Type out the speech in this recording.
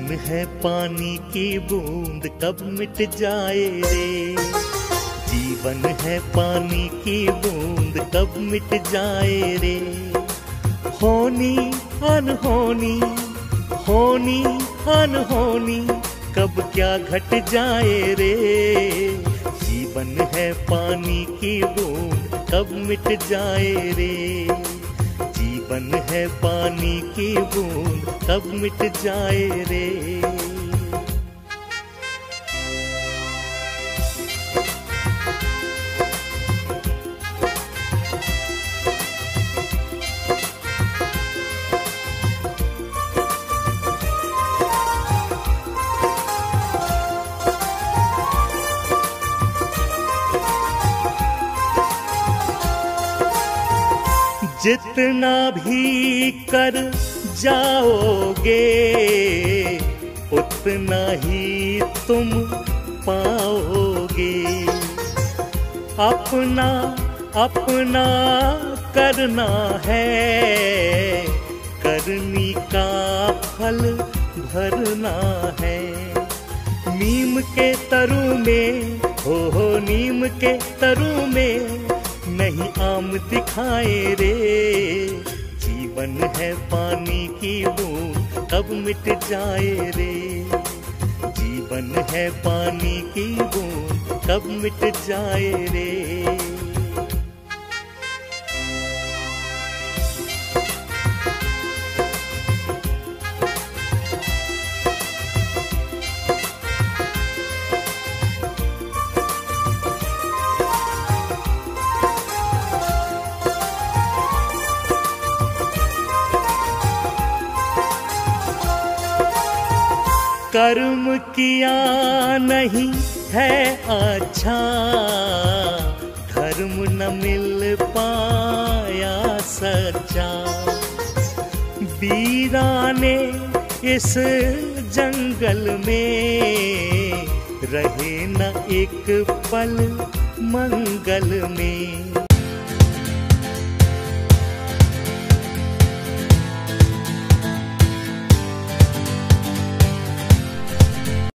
है पानी की बूंद कब मिट जाए रे। जीवन है पानी की बूंद कब मिट जाए रे। होनी अनहोनी, होनी अनहोनी कब क्या घट जाए रे। जीवन है पानी की बूंद कब मिट जाए रे। जीवन है पानी की बूंद कब मिट जाए रे। जितना भी कर जाओगे उतना ही तुम पाओगे। अपना अपना करना है, करनी का फल भरना है। नीम के तरू में हो नीम के तरू में नहीं आम दिखाए रे। जीवन है पानी की बूंद कब मिट जाए रे। जीवन है पानी की बूंद कब मिट जाए रे। कर्म किया नहीं है अच्छा, धर्म न मिल पाया सच्चा। वीराने इस जंगल में रहे न एक पल मंगल में।